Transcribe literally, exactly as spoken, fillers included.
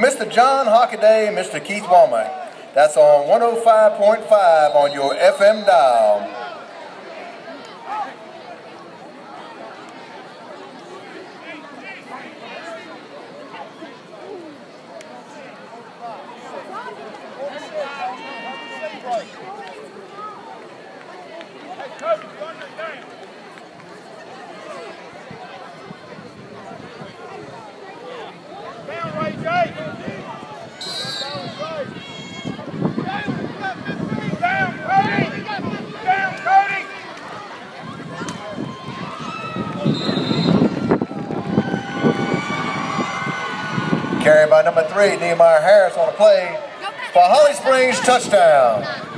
Mister John Hockaday and Mister Keith Womack. That's on one oh five point five on your F M dial. Carried by number three, Nehemiah Harris on the play for Holly Springs touchdown.